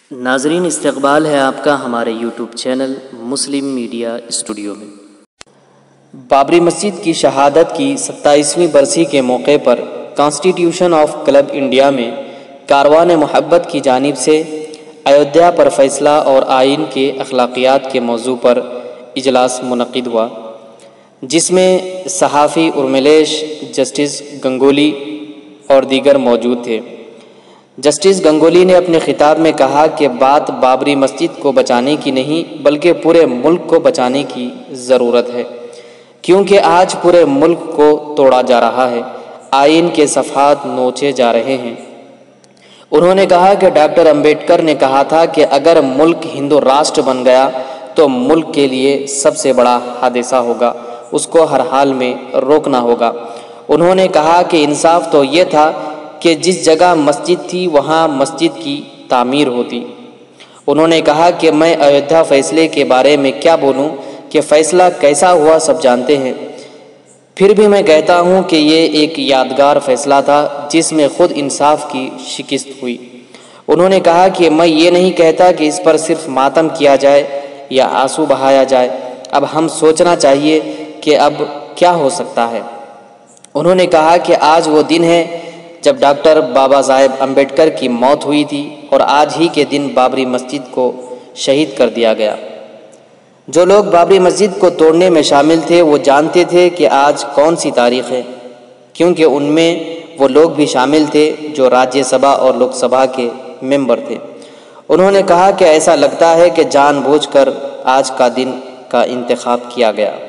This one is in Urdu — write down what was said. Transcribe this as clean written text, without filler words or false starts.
ناظرین، استقبال ہے آپ کا ہمارے YouTube channel Muslim media studio میں۔ بابری مسجد کی شہادت کی 27ویں برسی کے موقع پر کانسٹیٹیوشن آف کلب انڈیا میں کاروان محبت کی جانب سے ایودھیا پر فیصلہ اور آئین کے اخلاقیات کے موضوع پر اجلاس منعقد ہوا، جس میں صحافی ارمیلیش، جسٹس گنگولی اور دیگر موجود تھے۔ جسٹس گنگولی نے اپنے خطاب میں کہا کہ بات بابری مسجد کو بچانے کی نہیں بلکہ پورے ملک کو بچانے کی ضرورت ہے، کیونکہ آج پورے ملک کو توڑا جا رہا ہے، آئین کے صفحات نوچے جا رہے ہیں۔ انہوں نے کہا کہ ڈاکٹر امبیڈکر نے کہا تھا کہ اگر ملک ہندو راشٹر بن گیا تو ملک کے لیے سب سے بڑا حادثہ ہوگا، اس کو ہر حال میں روکنا ہوگا۔ انہوں نے کہا کہ انصاف تو یہ تھا کہ جس جگہ مسجد تھی وہاں مسجد کی تعمیر ہوتی۔ انہوں نے کہا کہ میں ایودھیا فیصلے کے بارے میں کیا بولوں کہ فیصلہ کیسا ہوا سب جانتے ہیں، پھر بھی میں کہتا ہوں کہ یہ ایک یادگار فیصلہ تھا جس میں خود انصاف کی شکست ہوئی۔ انہوں نے کہا کہ میں یہ نہیں کہتا کہ اس پر صرف ماتم کیا جائے یا آنسو بہایا جائے، اب ہم سوچنا چاہیے کہ اب کیا ہو سکتا ہے۔ انہوں نے کہا کہ آج وہ دن ہے جب ڈاکٹر بابا صاحب امبیڈکر کی موت ہوئی تھی اور آج ہی کے دن بابری مسجد کو شہید کر دیا گیا۔ جو لوگ بابری مسجد کو توڑنے میں شامل تھے وہ جانتے تھے کہ آج کون سی تاریخ ہے، کیونکہ ان میں وہ لوگ بھی شامل تھے جو راجیہ سبھا اور لوک سبھا کے ممبر تھے۔ انہوں نے کہا کہ ایسا لگتا ہے کہ جان بوجھ کر آج کا دن کا انتخاب کیا گیا۔